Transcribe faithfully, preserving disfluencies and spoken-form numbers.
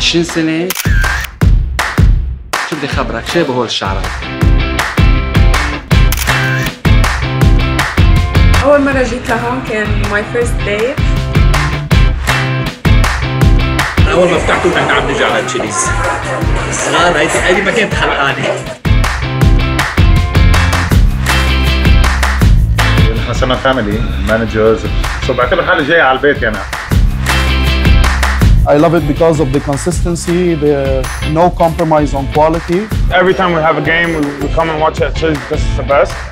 عشرين سنة. شو بدي خبرك، شو بهول الشعرات؟ أول مرة جيت لهون كان my first day. أول ما فتحته كنت عم نجي على تشيليز. صغار هيدي هيدي ما كانت خلقانة. نحن صرنا فاميلي مانجرز، سو بعتبر حالي جاي على البيت يعني. I love it because of the consistency, the no compromise on quality. Every time we have a game, we, we come and watch it at Chili's because it's the best.